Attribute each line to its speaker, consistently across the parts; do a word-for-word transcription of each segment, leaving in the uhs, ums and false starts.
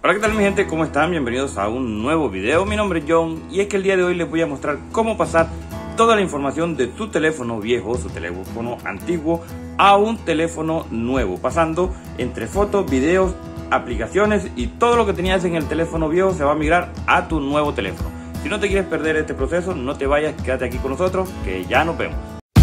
Speaker 1: Hola, ¿qué tal mi gente? ¿Cómo están? Bienvenidos a un nuevo video. Mi nombre es John y es que el día de hoy les voy a mostrar cómo pasar toda la información de tu teléfono viejo, su teléfono antiguo, a un teléfono nuevo, pasando entre fotos, videos, aplicaciones y todo lo que tenías en el teléfono viejo se va a migrar a tu nuevo teléfono. Si no te quieres perder este proceso, no te vayas, quédate aquí con nosotros, que ya nos vemos.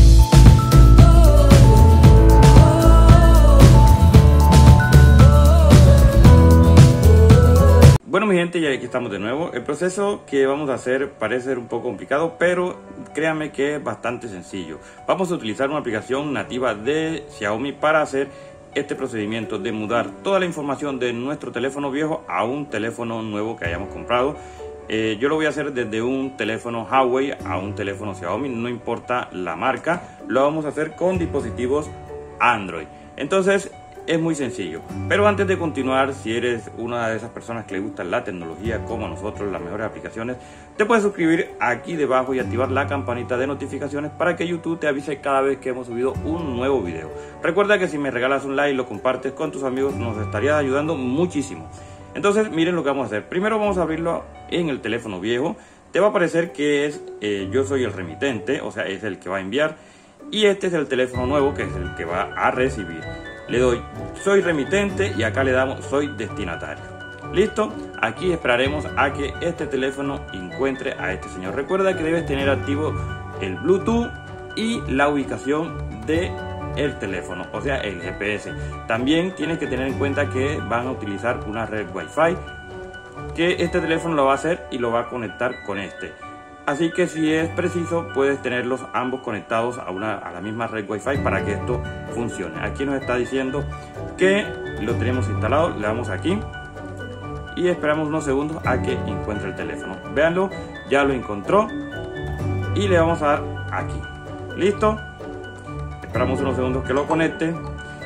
Speaker 1: Bueno mi gente, ya aquí estamos de nuevo. El proceso que vamos a hacer parece ser un poco complicado, pero créanme que es bastante sencillo. Vamos a utilizar una aplicación nativa de Xiaomi para hacer este procedimiento de mudar toda la información de nuestro teléfono viejo a un teléfono nuevo que hayamos comprado. Eh, yo lo voy a hacer desde un teléfono Huawei a un teléfono Xiaomi, no importa la marca. Lo vamos a hacer con dispositivos Android. Entonces es muy sencillo, pero antes de continuar, si eres una de esas personas que le gusta la tecnología como a nosotros, las mejores aplicaciones, te puedes suscribir aquí debajo y activar la campanita de notificaciones para que YouTube te avise cada vez que hemos subido un nuevo video. Recuerda que si me regalas un like y lo compartes con tus amigos, nos estaría ayudando muchísimo. Entonces miren lo que vamos a hacer. Primero vamos a abrirlo en el teléfono viejo. Te va a aparecer que es eh, yo soy el remitente, o sea es el que va a enviar, y este es el teléfono nuevo que es el que va a recibir. Le doy soy remitente y acá le damos soy destinatario. Listo, aquí esperaremos a que este teléfono encuentre a este señor. Recuerda que debes tener activo el Bluetooth y la ubicación de el teléfono, o sea el G P S. También tienes que tener en cuenta que van a utilizar una red Wi-Fi, que este teléfono lo va a hacer y lo va a conectar con este. Así que si es preciso puedes tenerlos ambos conectados a, una, a la misma red Wi-Fi para que esto funcione. Aquí nos está diciendo que lo tenemos instalado, le damos aquí y esperamos unos segundos a que encuentre el teléfono. Véanlo, ya lo encontró y le vamos a dar aquí. Listo, esperamos unos segundos que lo conecte.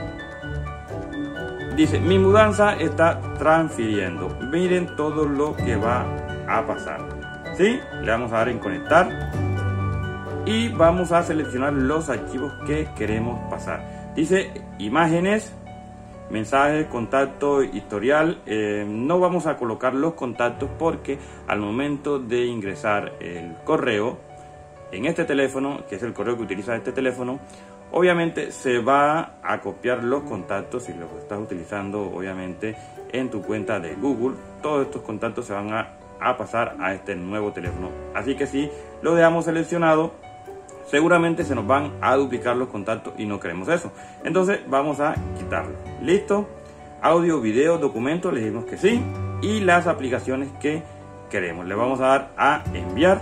Speaker 1: Dice mi mudanza está transfiriendo. Miren todo lo que va a pasar. ¿Sí? Le vamos a dar en conectar y vamos a seleccionar los archivos que queremos pasar. Dice imágenes, mensajes, contacto, historial. Eh, no vamos a colocar los contactos porque al momento de ingresar el correo en este teléfono, que es el correo que utiliza este teléfono, obviamente se va a copiar los contactos. Si los estás utilizando obviamente en tu cuenta de Google, todos estos contactos se van a a pasar a este nuevo teléfono. Así que si lo dejamos seleccionado, seguramente se nos van a duplicar los contactos y no queremos eso. Entonces vamos a quitarlo. Listo, audio, video, documentos, le decimos que sí, y las aplicaciones que queremos le vamos a dar a enviar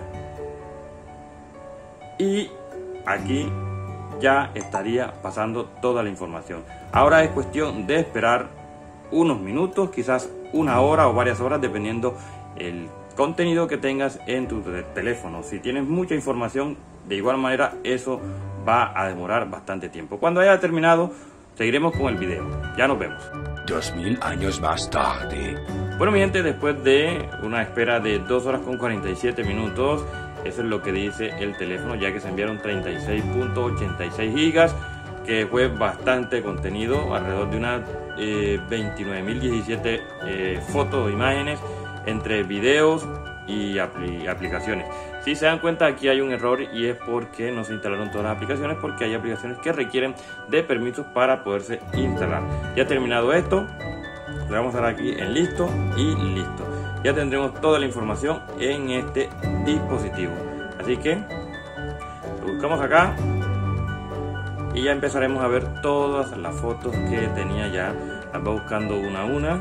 Speaker 1: y aquí ya estaría pasando toda la información. Ahora es cuestión de esperar unos minutos, quizás una hora o varias horas, dependiendo el contenido que tengas en tu teléfono. Si tienes mucha información, de igual manera eso va a demorar bastante tiempo. Cuando haya terminado, seguiremos con el video. Ya nos vemos.
Speaker 2: Dos mil años más tarde.
Speaker 1: Bueno mi gente, después de una espera de dos horas con cuarenta y siete minutos, eso es lo que dice el teléfono, ya que se enviaron treinta y seis punto ochenta y seis gigas, que fue bastante contenido, alrededor de unas eh, veintinueve mil diecisiete eh, fotos o imágenes entre videos y apl aplicaciones. Si se dan cuenta, aquí hay un error y es porque no se instalaron todas las aplicaciones, porque hay aplicaciones que requieren de permisos para poderse instalar. Ya terminado esto, le vamos a dar aquí en listo y listo. Ya tendremos toda la información en este dispositivo. Así que lo buscamos acá y ya empezaremos a ver todas las fotos que tenía ya. Las va buscando una a una.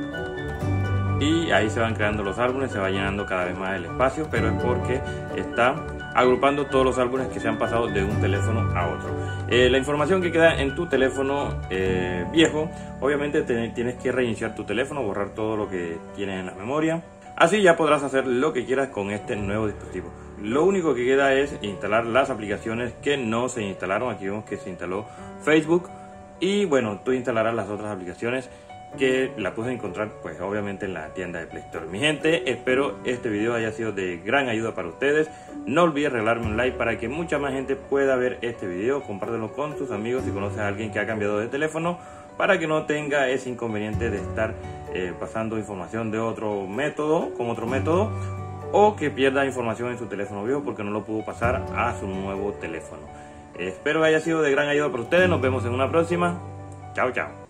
Speaker 1: Y ahí se van creando los álbumes, se va llenando cada vez más el espacio, pero es porque está agrupando todos los álbumes que se han pasado de un teléfono a otro. Eh, la información que queda en tu teléfono eh, viejo, obviamente te, tienes que reiniciar tu teléfono, borrar todo lo que tienes en la memoria. Así ya podrás hacer lo que quieras con este nuevo dispositivo. Lo único que queda es instalar las aplicaciones que no se instalaron. Aquí vemos que se instaló Facebook y bueno, tú instalarás las otras aplicaciones que la puedes encontrar pues obviamente en la tienda de Play Store. Mi gente, espero este video haya sido de gran ayuda para ustedes. No olvides regalarme un like para que mucha más gente pueda ver este video. Compártelo con tus amigos. Si conoces a alguien que ha cambiado de teléfono, para que no tenga ese inconveniente de estar eh, pasando información de otro método, con otro método, o que pierda información en su teléfono viejo porque no lo pudo pasar a su nuevo teléfono. Eh, espero que haya sido de gran ayuda para ustedes. Nos vemos en una próxima. Chao, chao.